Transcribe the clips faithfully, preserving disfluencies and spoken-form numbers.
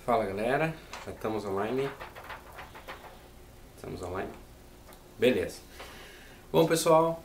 Fala galera, já estamos online. Estamos online? Beleza. Bom pessoal,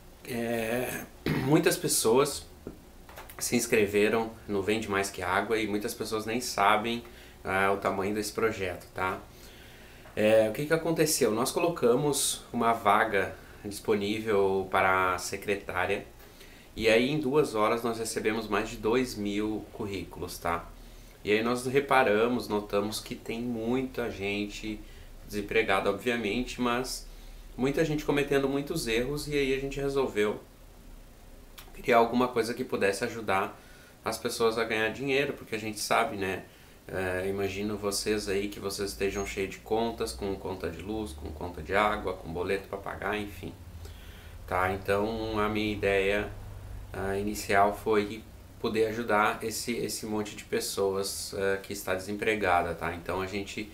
é, muitas pessoas se inscreveram no Vende Mais Que Água e muitas pessoas nem sabem ah, o tamanho desse projeto, tá? É, o que que aconteceu? Nós colocamos uma vaga disponível para a secretária e aí em duas horas nós recebemos mais de dois mil currículos, tá? E aí nós reparamos, notamos que tem muita gente desempregada, obviamente, mas muita gente cometendo muitos erros e aí a gente resolveu criar alguma coisa que pudesse ajudar as pessoas a ganhar dinheiro, porque a gente sabe, né? É, imagino vocês aí que vocês estejam cheios de contas, com conta de luz, com conta de água, com boleto para pagar, enfim. Tá? Então a minha ideia uh, inicial foi poder ajudar esse, esse monte de pessoas uh, que está desempregada, tá? Então a gente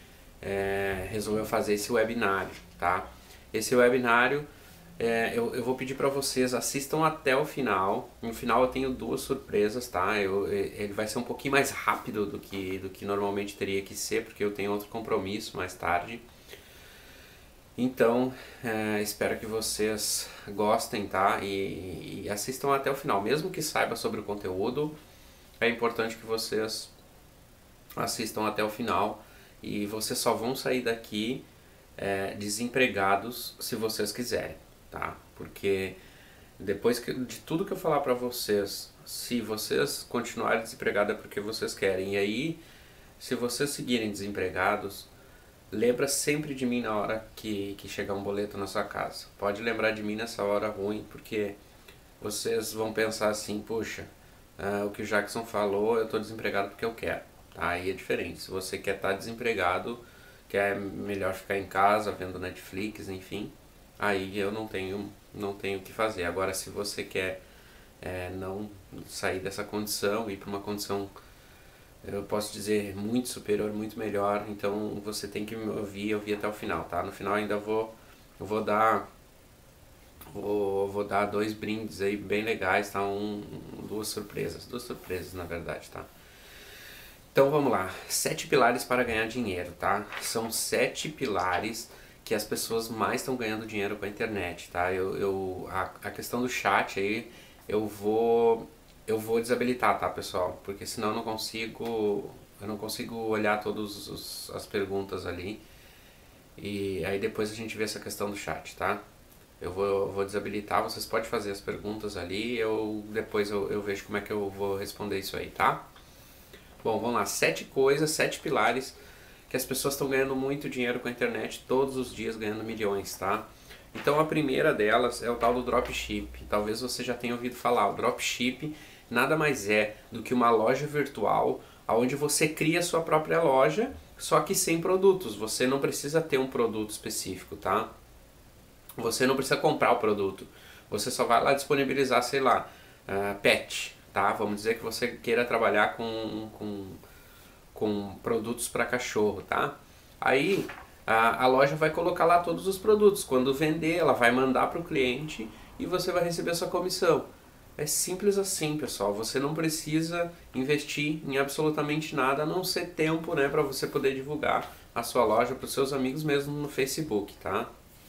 é, resolveu fazer esse webinário, tá? Esse webinário é, eu, eu vou pedir para vocês assistam até o final. No final eu tenho duas surpresas, tá? Eu, ele vai ser um pouquinho mais rápido do que, do que normalmente teria que ser, porque eu tenho outro compromisso mais tarde. Então, é, espero que vocês gostem, tá? E, e assistam até o final. Mesmo que saiba sobre o conteúdo, é importante que vocês assistam até o final. E vocês só vão sair daqui é, desempregados se vocês quiserem, tá? Porque depois que, de tudo que eu falar pra vocês, se vocês continuarem desempregados é porque vocês querem. E aí, se vocês seguirem desempregados, lembra sempre de mim na hora que, que chegar um boleto na sua casa. Pode lembrar de mim nessa hora ruim, porque vocês vão pensar assim, puxa, uh, o que o Jackson falou, eu estou desempregado porque eu quero. Tá? Aí é diferente. Se você quer estar desempregado, quer melhor ficar em casa, vendo Netflix, enfim, aí eu não tenho não tenho o que fazer. Agora, se você quer é, não sair dessa condição, ir para uma condição, eu posso dizer, muito superior, muito melhor, então você tem que me ouvir, ouvir até o final, tá? No final ainda vou, eu vou dar, vou, vou dar dois brindes aí bem legais, tá? Um, duas surpresas, duas surpresas na verdade, tá? Então vamos lá, sete pilares para ganhar dinheiro, tá? São sete pilares que as pessoas mais estão ganhando dinheiro com a internet, tá? Eu, eu, a, a questão do chat aí, eu vou... eu vou desabilitar, tá, pessoal? Porque senão eu não consigo, eu não consigo olhar todas as perguntas ali. E aí depois a gente vê essa questão do chat, tá? Eu vou, eu vou desabilitar, vocês podem fazer as perguntas ali, eu depois eu, eu vejo como é que eu vou responder isso aí, tá? Bom, vamos lá, sete coisas, sete pilares que as pessoas estão ganhando muito dinheiro com a internet, todos os dias ganhando milhões, tá? Então a primeira delas é o tal do dropship. Talvez você já tenha ouvido falar. O dropship nada mais é do que uma loja virtual onde você cria a sua própria loja, só que sem produtos. Você não precisa ter um produto específico, tá? Você não precisa comprar o produto. Você só vai lá disponibilizar, sei lá, uh, pet, tá? Vamos dizer que você queira trabalhar com, com, com produtos para cachorro, tá? Aí a, a loja vai colocar lá todos os produtos. Quando vender, ela vai mandar para o cliente e você vai receber a sua comissão. É simples assim, pessoal. Você não precisa investir em absolutamente nada, a não ser tempo, né, para você poder divulgar a sua loja para os seus amigos mesmo no Facebook, tá?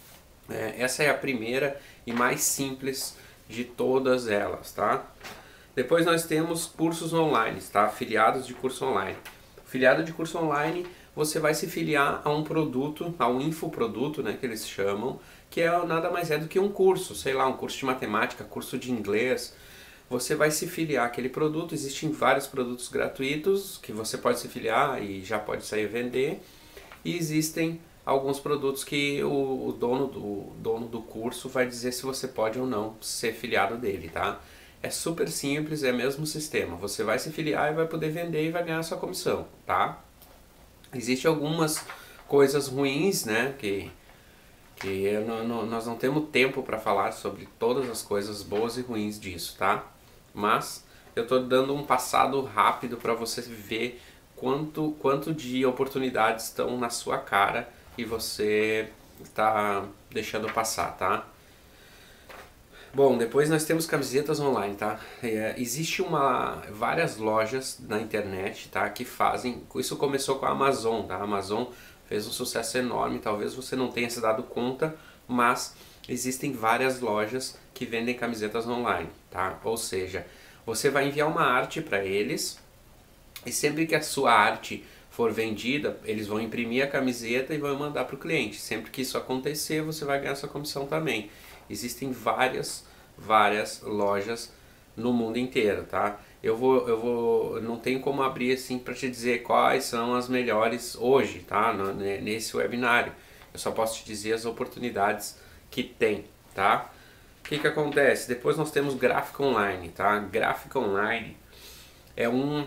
É, essa é a primeira e mais simples de todas elas, tá? Depois nós temos cursos online, tá? Afiliados de curso online. Afiliado de curso online, você vai se filiar a um produto, a um infoproduto, né, que eles chamam, que é nada mais é do que um curso, sei lá, um curso de matemática, curso de inglês. Você vai se filiar àquele produto, existem vários produtos gratuitos que você pode se filiar e já pode sair vender, e existem alguns produtos que o, o dono, do, dono do curso vai dizer se você pode ou não ser filiado dele, tá? É super simples, é o mesmo sistema, você vai se filiar e vai poder vender e vai ganhar a sua comissão, tá? Existem algumas coisas ruins, né, que, que eu não, não, nós não temos tempo para falar sobre todas as coisas boas e ruins disso, tá? Mas eu estou dando um passado rápido para você ver quanto, quanto de oportunidades estão na sua cara e você está deixando passar, tá? Bom, depois nós temos camisetas online, tá? É, existe uma, várias lojas na internet, tá? Que fazem, isso começou com a Amazon, tá? A Amazon fez um sucesso enorme, talvez você não tenha se dado conta, mas existem várias lojas que vendem camisetas online, tá? Ou seja, você vai enviar uma arte para eles e sempre que a sua arte for vendida, eles vão imprimir a camiseta e vão mandar para o cliente. Sempre que isso acontecer, você vai ganhar sua comissão também. Existem várias, várias lojas no mundo inteiro, tá? Eu vou, eu vou, não tenho como abrir assim para te dizer quais são as melhores hoje, tá? Nesse webinário. Eu só posso te dizer as oportunidades que tem, tá? O que que acontece? Depois nós temos gráfica online, tá? Gráfica online é um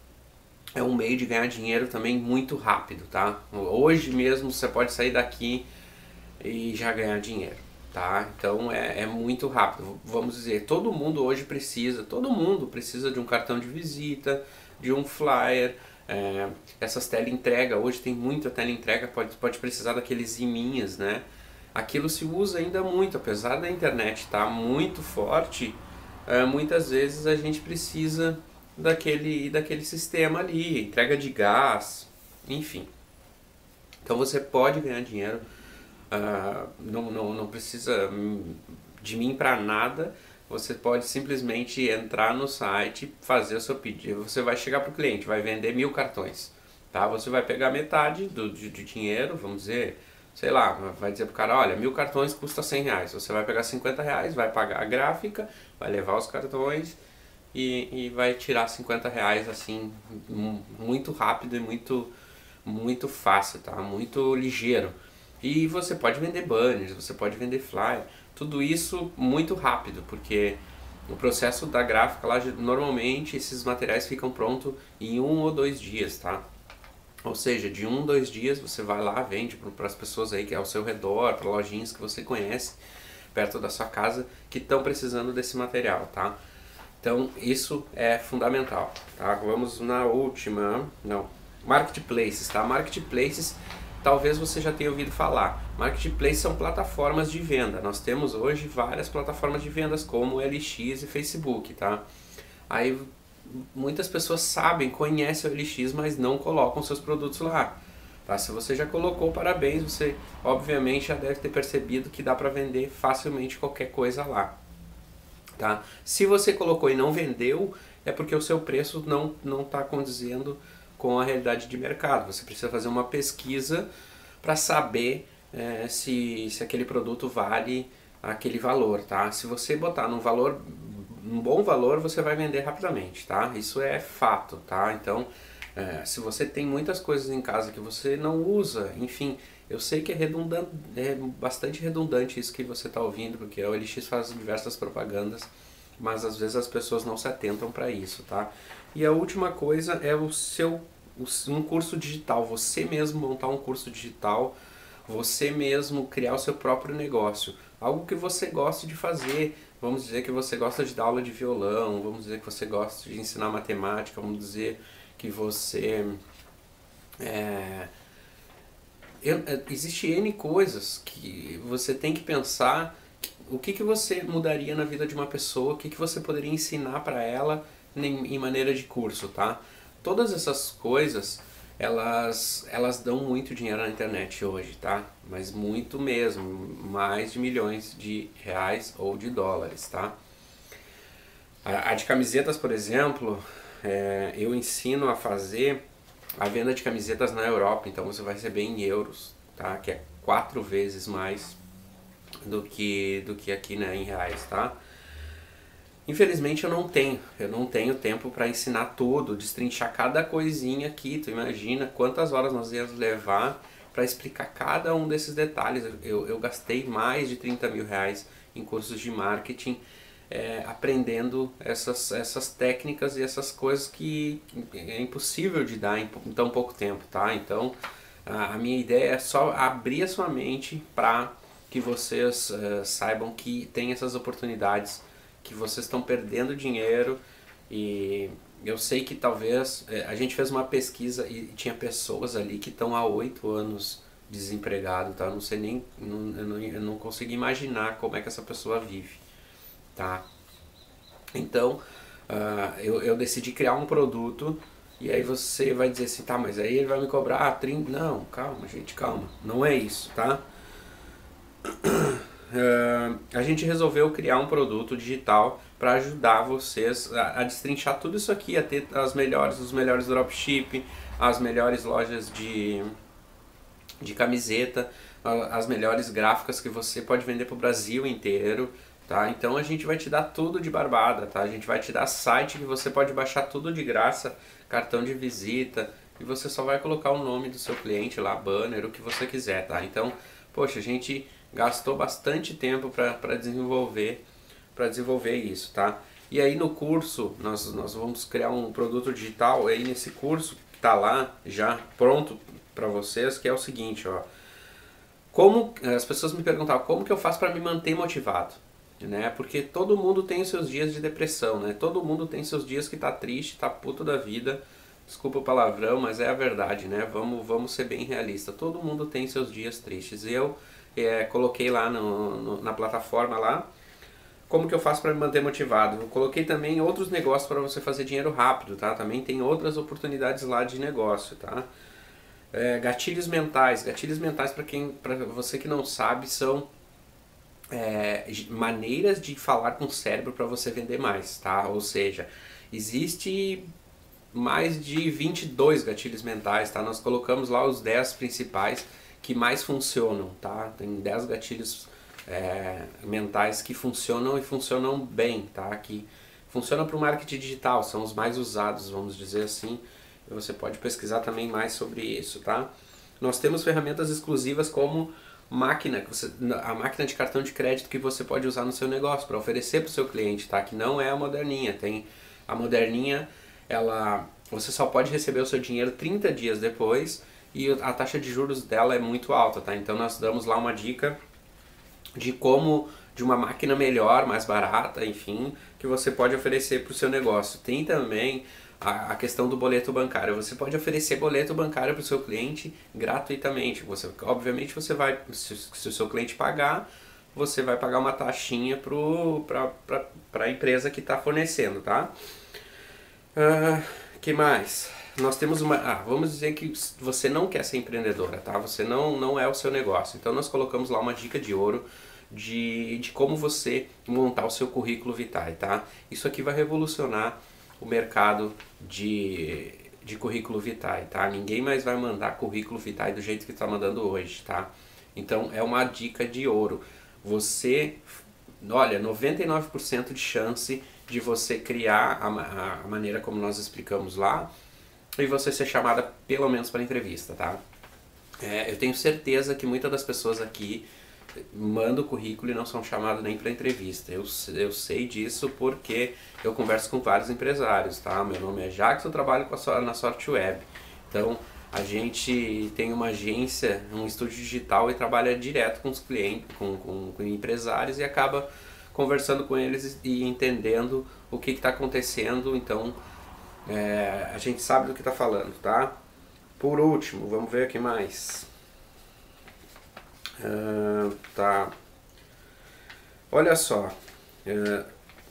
é um meio de ganhar dinheiro também muito rápido, tá? Hoje mesmo você pode sair daqui e já ganhar dinheiro, tá? Então é, é muito rápido. Vamos dizer, todo mundo hoje precisa, todo mundo precisa de um cartão de visita, de um flyer, é, essas teleentrega, hoje tem muita teleentrega, pode, pode precisar daqueles iminhas, né? Aquilo se usa ainda muito, apesar da internet estar muito forte, é, muitas vezes a gente precisa daquele, daquele sistema ali, entrega de gás, enfim. Então você pode ganhar dinheiro, uh, não, não, não precisa de mim para nada, você pode simplesmente entrar no site, fazer o seu pedido, você vai chegar para o cliente, vai vender mil cartões, tá? Você vai pegar metade do, de, de dinheiro, vamos dizer, sei lá, vai dizer pro cara, olha, mil cartões custa cem reais, você vai pegar cinquenta reais, vai pagar a gráfica, vai levar os cartões e, e vai tirar cinquenta reais assim, muito rápido e muito, muito fácil, tá? Muito ligeiro. E você pode vender banners, você pode vender flyer, tudo isso muito rápido, porque o processo da gráfica lá, normalmente esses materiais ficam prontos em um ou dois dias, tá? Ou seja, de um, dois dias você vai lá, vende para as pessoas aí que é ao seu redor, para lojinhas que você conhece, perto da sua casa, que estão precisando desse material, tá? Então isso é fundamental, tá? Vamos na última, não, marketplaces, tá? Marketplaces, talvez você já tenha ouvido falar. Marketplaces são plataformas de venda. Nós temos hoje várias plataformas de vendas como o L X e Facebook, tá? Aí muitas pessoas sabem, conhecem o L X, mas não colocam seus produtos lá. Tá? Se você já colocou, parabéns, você obviamente já deve ter percebido que dá para vender facilmente qualquer coisa lá. Tá? Se você colocou e não vendeu, é porque o seu preço não não está condizendo com a realidade de mercado. Você precisa fazer uma pesquisa para saber é, se, se aquele produto vale aquele valor, tá? Se você botar num valor, um bom valor, você vai vender rapidamente, tá? Isso é fato, tá? Então, é, se você tem muitas coisas em casa que você não usa, enfim, eu sei que é redundante, é bastante redundante isso que você está ouvindo, porque a O L X faz diversas propagandas, mas às vezes as pessoas não se atentam para isso, tá? E a última coisa é o seu um curso digital, você mesmo montar um curso digital, você mesmo criar o seu próprio negócio, algo que você goste de fazer. Vamos dizer que você gosta de dar aula de violão, vamos dizer que você gosta de ensinar matemática, vamos dizer que você é, eu, existe N coisas que você tem que pensar o que, que você mudaria na vida de uma pessoa, o que, que você poderia ensinar para ela em, em maneira de curso, tá? Todas essas coisas, elas, elas dão muito dinheiro na internet hoje, tá? Mas muito mesmo, mais de milhões de reais ou de dólares, tá? A, a de camisetas, por exemplo, é, eu ensino a fazer a venda de camisetas na Europa, então você vai receber em euros, tá? Que é quatro vezes mais do que, do que aqui, né, em reais, tá? Infelizmente eu não tenho, eu não tenho tempo para ensinar tudo, destrinchar cada coisinha aqui. Tu imagina quantas horas nós íamos levar para explicar cada um desses detalhes. Eu, eu gastei mais de trinta mil reais em cursos de marketing, é, aprendendo essas, essas técnicas e essas coisas que é impossível de dar em, em tão pouco tempo, tá? Então a, a minha ideia é só abrir a sua mente para que vocês uh, saibam que tem essas oportunidades, que vocês estão perdendo dinheiro. E eu sei que talvez, a gente fez uma pesquisa e tinha pessoas ali que estão há oito anos desempregados, tá? Eu não sei nem, não, eu, não, eu não consigo imaginar como é que essa pessoa vive, tá? Então, uh, eu, eu decidi criar um produto e aí você vai dizer assim, tá, mas aí ele vai me cobrar trinta... Não, calma, gente, calma. Não é isso, tá? Uh, a gente resolveu criar um produto digital para ajudar vocês a, a destrinchar tudo isso aqui, a ter as melhores, os melhores dropship, as melhores lojas de, de camiseta, as melhores gráficas que você pode vender para o Brasil inteiro, tá? Então a gente vai te dar tudo de barbada, tá? A gente vai te dar site que você pode baixar tudo de graça, cartão de visita, e você só vai colocar o nome do seu cliente lá, banner, o que você quiser, tá? Então, poxa, a gente gastou bastante tempo para desenvolver, para desenvolver isso, tá? E aí no curso, nós, nós vamos criar um produto digital, aí nesse curso que está lá já pronto para vocês, que é o seguinte, ó. Como, as pessoas me perguntavam, como que eu faço para me manter motivado? Né? Porque todo mundo tem os seus dias de depressão, né? Todo mundo tem seus dias que tá triste, tá puto da vida. Desculpa o palavrão, mas é a verdade, né? Vamos, vamos ser bem realistas. Todo mundo tem seus dias tristes. Eu é, coloquei lá no, no, na plataforma lá como que eu faço para me manter motivado. Eu coloquei também outros negócios para você fazer dinheiro rápido, tá? Também tem outras oportunidades lá de negócio, tá? É, gatilhos mentais. Gatilhos mentais, para quem, para você que não sabe, são é, maneiras de falar com o cérebro para você vender mais, tá? Ou seja, existe mais de vinte e dois gatilhos mentais, tá? Nós colocamos lá os dez principais que mais funcionam, tá? Tem dez gatilhos é, mentais que funcionam e funcionam bem, tá? Que funcionam para o marketing digital, são os mais usados, vamos dizer assim. E você pode pesquisar também mais sobre isso, tá? Nós temos ferramentas exclusivas como máquina, você, a máquina de cartão de crédito que você pode usar no seu negócio para oferecer para o seu cliente, tá? Que não é a moderninha. Tem a moderninha, ela, você só pode receber o seu dinheiro trinta dias depois e a taxa de juros dela é muito alta, tá? Então nós damos lá uma dica de como, de uma máquina melhor, mais barata, enfim, que você pode oferecer para o seu negócio. Tem também a questão do boleto bancário. Você pode oferecer boleto bancário para o seu cliente gratuitamente. Você, obviamente você vai, se, se o seu cliente pagar, você vai pagar uma taxinha para a empresa que está fornecendo, tá? Uh, que mais? Nós temos uma... Ah, vamos dizer que você não quer ser empreendedora, tá? Você não, não é o seu negócio. Então nós colocamos lá uma dica de ouro de, de como você montar o seu currículo vitae, tá? Isso aqui vai revolucionar o mercado de, de currículo vitae, tá? Ninguém mais vai mandar currículo vitae do jeito que está mandando hoje, tá? Então é uma dica de ouro. Você, olha, noventa e nove por cento de chance de você criar a, a maneira como nós explicamos lá e você ser chamada pelo menos para entrevista, tá? É, eu tenho certeza que muitas das pessoas aqui mandam o currículo e não são chamados nem para entrevista. Eu, eu sei disso porque eu converso com vários empresários, tá? Meu nome é Jacques, eu trabalho com a, na Sorte Web. Então, a gente tem uma agência, um estúdio digital e trabalha direto com os clientes, com, com, com empresários e acaba conversando com eles e entendendo o que está acontecendo. Então, é, a gente sabe do que está falando, tá? Por último, vamos ver o que mais. Uh, tá. Olha só, uh,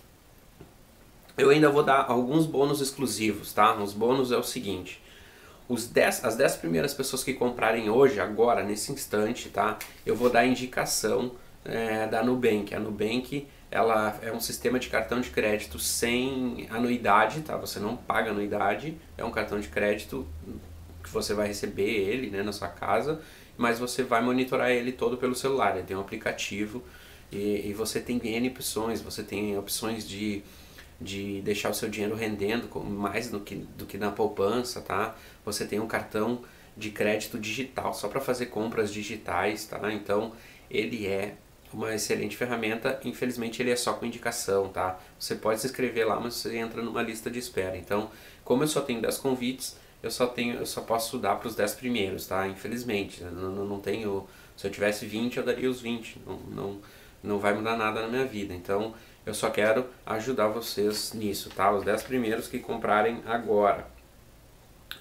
eu ainda vou dar alguns bônus exclusivos, tá? Os bônus é o seguinte: os dez, as dez primeiras pessoas que comprarem hoje, agora, nesse instante, tá? Eu vou dar indicação é, da Nubank. A Nubank, ela é um sistema de cartão de crédito sem anuidade, tá? Você não paga anuidade, é um cartão de crédito que você vai receber ele, né, na sua casa, mas você vai monitorar ele todo pelo celular. Ele tem um aplicativo e, e você tem N opções, você tem opções de, de deixar o seu dinheiro rendendo mais do que, do que na poupança, tá? Você tem um cartão de crédito digital só para fazer compras digitais, tá? Então ele é uma excelente ferramenta. Infelizmente ele é só com indicação, tá? Você pode se inscrever lá, mas você entra numa lista de espera. Então, como eu só tenho dez convites, eu só tenho, eu só posso dar para os dez primeiros, tá? Infelizmente, eu não, não tenho. Se eu tivesse vinte, eu daria os vinte. Não, não, não vai mudar nada na minha vida. Então, eu só quero ajudar vocês nisso, tá? Os dez primeiros que comprarem agora.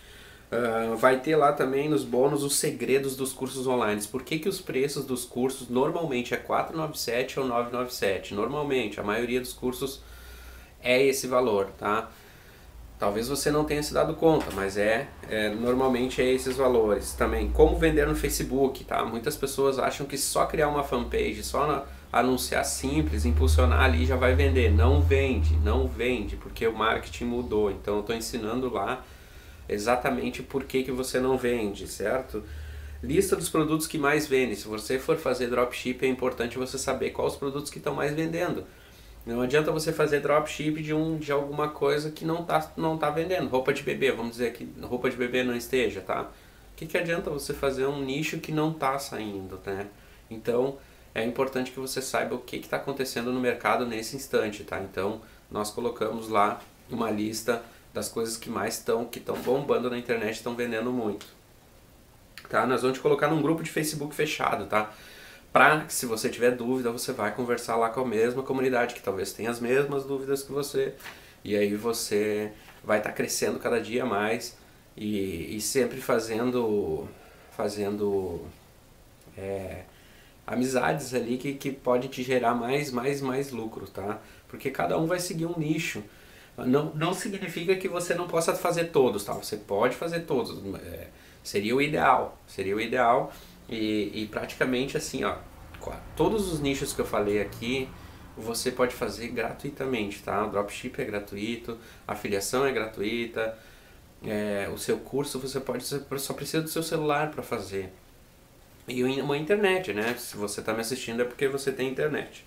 Uh, vai ter lá também nos bônus os segredos dos cursos online. Por que, que os preços dos cursos normalmente é quatrocentos e noventa e sete ou novecentos e noventa e sete? Normalmente, a maioria dos cursos é esse valor, tá? Talvez você não tenha se dado conta, mas é, é normalmente é esses valores. Também, como vender no Facebook, tá? Muitas pessoas acham que só criar uma fanpage, só na, anunciar simples, impulsionar ali já vai vender. Não vende, não vende, porque o marketing mudou. Então eu estou ensinando lá exatamente por que, que você não vende, certo? Lista dos produtos que mais vendem. Se você for fazer dropship, é importante você saber quais os produtos que estão mais vendendo. Não adianta você fazer dropship de, um, de alguma coisa que não está não tá vendendo. Roupa de bebê, vamos dizer que roupa de bebê não esteja, tá? O que, que adianta você fazer um nicho que não está saindo, né? Então, é importante que você saiba o que está acontecendo no mercado nesse instante, tá? Então, nós colocamos lá uma lista das coisas que mais estão, que estão bombando na internet, estão vendendo muito. Tá? Nós vamos te colocar num grupo de Facebook fechado, tá? Pra que se você tiver dúvida, você vai conversar lá com a mesma comunidade, que talvez tenha as mesmas dúvidas que você, e aí você vai estar tá crescendo cada dia mais e, e sempre fazendo, fazendo é, amizades ali que, que podem te gerar mais, mais, mais lucro, tá? Porque cada um vai seguir um nicho. Não, não significa que você não possa fazer todos, tá? Você pode fazer todos, é, seria o ideal, seria o ideal e, e praticamente assim, ó, todos os nichos que eu falei aqui você pode fazer gratuitamente, tá? O dropship é gratuito, a afiliação é gratuita, é, o seu curso você pode, só precisa do seu celular para fazer e uma internet, né? Se você está me assistindo é porque você tem internet.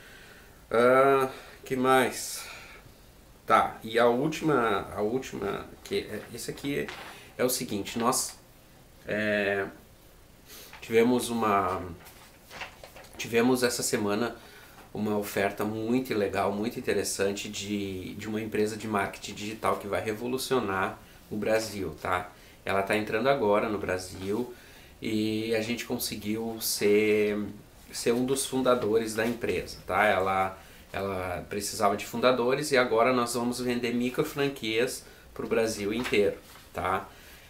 Uh, que mais? Tá, e a última, a última, que esse aqui é o seguinte, nós é, tivemos uma, tivemos essa semana uma oferta muito legal, muito interessante de, de uma empresa de marketing digital que vai revolucionar o Brasil, tá? Ela está entrando agora no Brasil e a gente conseguiu ser, ser um dos fundadores da empresa, tá? Ela Ela precisava de fundadores e agora nós vamos vender micro franquias para o Brasil inteiro, tá?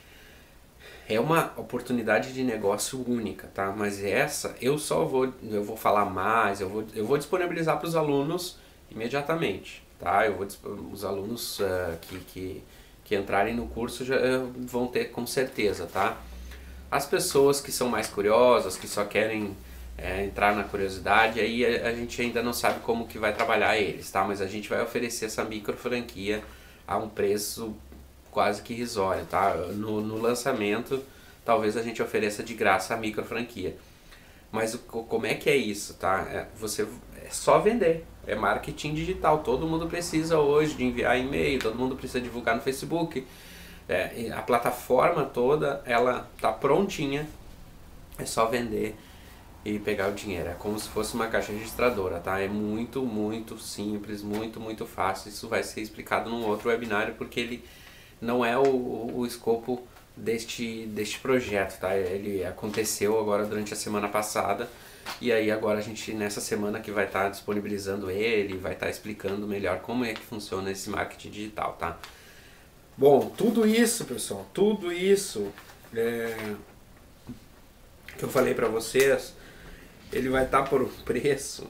É uma oportunidade de negócio única, tá? Mas essa eu só vou, eu vou falar mais, eu vou, eu vou disponibilizar para os alunos imediatamente, tá? Eu vou, os alunos uh, que, que, que entrarem no curso já uh, vão ter com certeza, tá? As pessoas que são mais curiosas, que só querem É, entrar na curiosidade, aí a, a gente ainda não sabe como que vai trabalhar eles, tá? Mas a gente vai oferecer essa micro franquia a um preço quase que irrisório, tá? No, no lançamento, talvez a gente ofereça de graça a micro franquia. Mas o, como é que é isso, tá? É, você, é só vender, é marketing digital, todo mundo precisa hoje de enviar e-mail, todo mundo precisa divulgar no Facebook, é, a plataforma toda, ela tá prontinha, é só vender e pegar o dinheiro. É como se fosse uma caixa registradora, tá? É muito, muito simples, muito, muito fácil. Isso vai ser explicado num outro webinário porque ele não é o, o escopo deste, deste projeto, tá? Ele aconteceu agora durante a semana passada e aí agora a gente nessa semana que vai estar disponibilizando ele, vai estar explicando melhor como é que funciona esse marketing digital, tá? Bom, tudo isso, pessoal, tudo isso é, que eu falei pra vocês, ele vai estar por um preço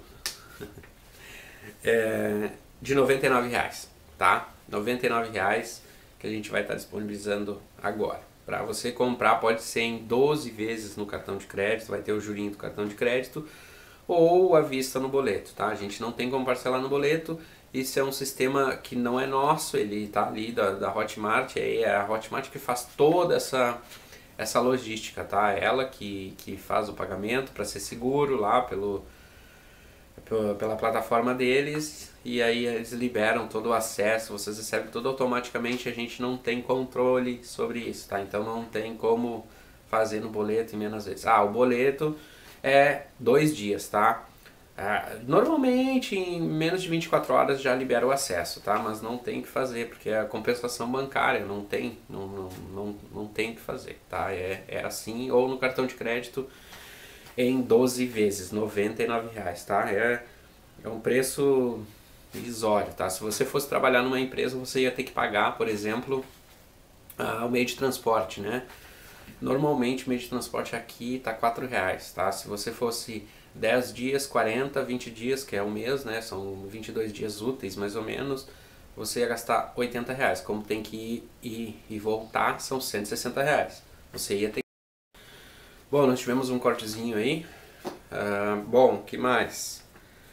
é, de noventa e nove reais, tá? noventa e nove reais que a gente vai estar disponibilizando agora. Para você comprar pode ser em doze vezes no cartão de crédito, vai ter o jurinho do cartão de crédito ou à vista no boleto, tá? A gente não tem como parcelar no boleto, isso é um sistema que não é nosso, ele tá ali da, da Hotmart, aí é a Hotmart que faz toda essa essa logística, tá? Ela que, que faz o pagamento para ser seguro lá pelo, pela plataforma deles e aí eles liberam todo o acesso, vocês recebem tudo automaticamente, a gente não tem controle sobre isso, tá? Então não tem como fazer no boleto em menos vezes. Ah, o boleto é dois dias, tá? Ah, normalmente em menos de vinte e quatro horas já libera o acesso, tá? Mas não tem o que fazer, porque é a compensação bancária, não tem, não, não, não, não tem o que fazer, tá? É, é assim, ou no cartão de crédito em doze vezes, noventa e nove reais, tá? É, é um preço irrisório, tá? Se você fosse trabalhar numa empresa, você ia ter que pagar, por exemplo, ah, o meio de transporte, né? Normalmente o meio de transporte aqui tá quatro reais, tá? Se você fosse dez dias, quarenta, vinte dias, que é um mês, né? São vinte e dois dias úteis, mais ou menos, você ia gastar oitenta reais. Como tem que ir, ir e voltar, são cento e sessenta reais. Você ia ter... Bom, nós tivemos um cortezinho aí. Uh, bom, que mais?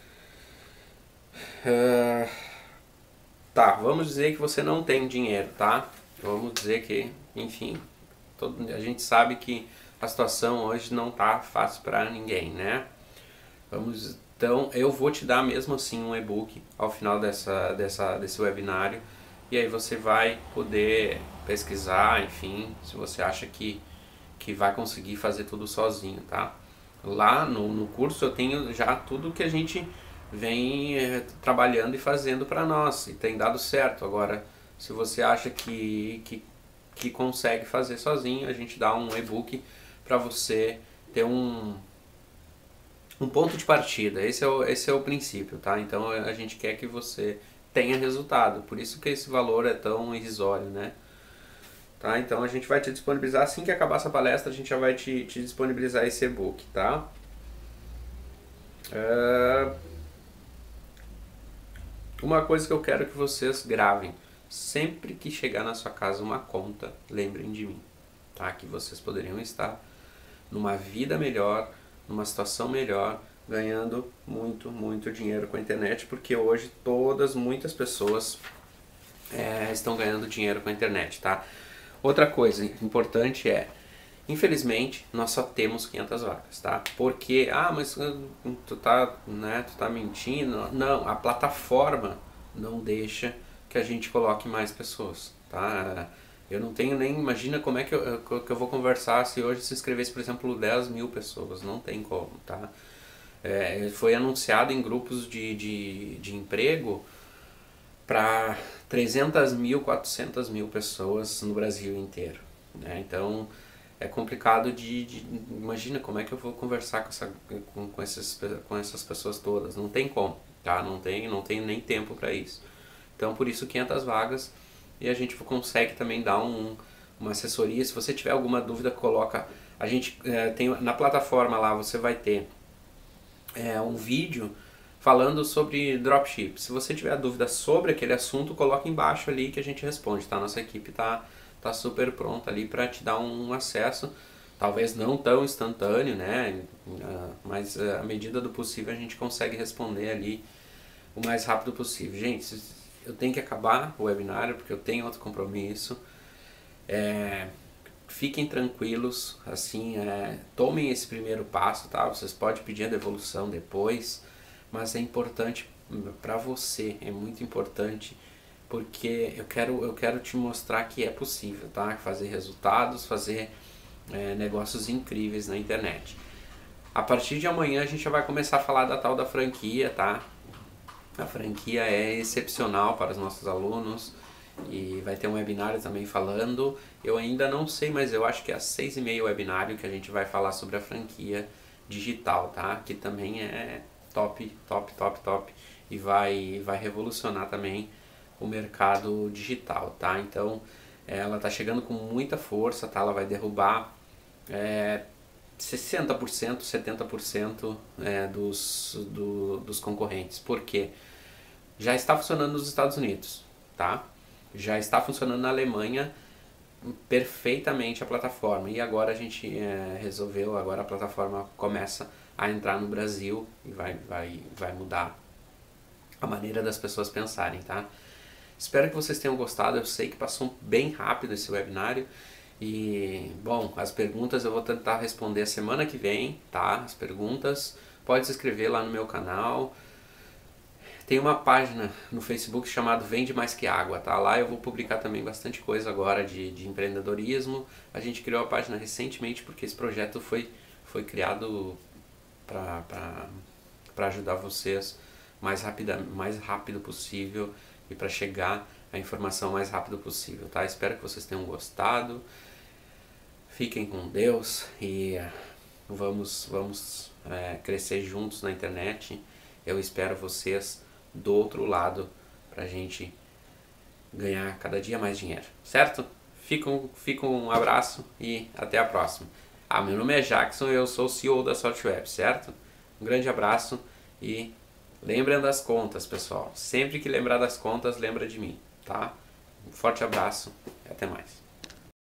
Uh, tá, vamos dizer que você não tem dinheiro, tá? Vamos dizer que, enfim, todo, a gente sabe que a situação hoje não tá fácil para ninguém, né? Vamos, então eu vou te dar mesmo assim um e-book ao final dessa, dessa, desse webinário, e aí você vai poder pesquisar, enfim, se você acha que, que vai conseguir fazer tudo sozinho, tá? Lá no, no curso eu tenho já tudo que a gente vem é, trabalhando e fazendo para nós, e tem dado certo. Agora, se você acha que, que, que consegue fazer sozinho, a gente dá um e-book para você ter um, um ponto de partida. Esse é, o, esse é o princípio, tá? Então a gente quer que você tenha resultado, por isso que esse valor é tão irrisório, né? Tá? Então a gente vai te disponibilizar, assim que acabar essa palestra, a gente já vai te, te disponibilizar esse e-book, tá? Uh, uma coisa que eu quero que vocês gravem, sempre que chegar na sua casa uma conta, lembrem de mim, tá? Que vocês poderiam estar numa vida melhor, numa situação melhor, ganhando muito, muito dinheiro com a internet, porque hoje todas, muitas pessoas é, estão ganhando dinheiro com a internet, tá? Outra coisa importante é, infelizmente, nós só temos quinhentas vagas, tá? Porque, ah, mas tu tá, né, tu tá mentindo. Não, a plataforma não deixa que a gente coloque mais pessoas, tá? Eu não tenho nem, imagina como é que eu, que eu vou conversar se hoje se inscrevesse, por exemplo, dez mil pessoas, não tem como, tá? É, foi anunciado em grupos de, de, de emprego para trezentas mil, quatrocentas mil pessoas no Brasil inteiro, né? Então é complicado de, de, imagina como é que eu vou conversar com, essa, com, com, esses, com essas pessoas todas, não tem como, tá? Não tem, não tem nem tempo para isso. Então por isso quinhentas vagas, e a gente consegue também dar um, uma assessoria. Se você tiver alguma dúvida, coloca, a gente é, tem na plataforma lá, você vai ter é, um vídeo falando sobre dropship. Se você tiver dúvida sobre aquele assunto, coloca embaixo ali que a gente responde, tá? Nossa equipe tá, tá super pronta ali para te dar um acesso, talvez não tão instantâneo, né? Mas à medida do possível a gente consegue responder ali o mais rápido possível. Gente, eu tenho que acabar o webinário porque eu tenho outro compromisso. É, fiquem tranquilos, assim, é, tomem esse primeiro passo, tá? Vocês podem pedir a devolução depois, mas é importante para você, é muito importante, porque eu quero, eu quero te mostrar que é possível, tá? Fazer resultados, fazer é, negócios incríveis na internet. A partir de amanhã a gente já vai começar a falar da tal da franquia, tá? A franquia é excepcional para os nossos alunos e vai ter um webinário também falando. Eu ainda não sei, mas eu acho que é às seis e meia o webinário que a gente vai falar sobre a franquia digital, tá? Que também é top, top, top, top e vai, vai revolucionar também o mercado digital, tá? Então ela tá chegando com muita força, tá? Ela vai derrubar é, sessenta por cento, setenta por cento é, dos, do, dos concorrentes. Por quê? Já está funcionando nos Estados Unidos, tá? Já está funcionando na Alemanha perfeitamente a plataforma, e agora a gente é, resolveu, agora a plataforma começa a entrar no Brasil e vai, vai, vai mudar a maneira das pessoas pensarem, tá? Espero que vocês tenham gostado. Eu sei que passou bem rápido esse webinário e, bom, as perguntas eu vou tentar responder a semana que vem, tá? As perguntas, pode se inscrever lá no meu canal. Tem uma página no Facebook chamada Vende Mais Que Água, tá? Lá eu vou publicar também bastante coisa agora de, de empreendedorismo. A gente criou a página recentemente porque esse projeto foi, foi criado para ajudar vocês mais, rapida, mais rápido possível e para chegar a informação mais rápido possível, tá? Espero que vocês tenham gostado. Fiquem com Deus e vamos, vamos é, crescer juntos na internet. Eu espero vocês do outro lado pra gente ganhar cada dia mais dinheiro, certo? Fica um, fica um abraço e até a próxima. Ah, meu nome é Jackson, eu sou o C E O da Sortweb, certo? Um grande abraço e lembrem das contas, pessoal. Sempre que lembrar das contas, lembra de mim, tá? Um forte abraço e até mais.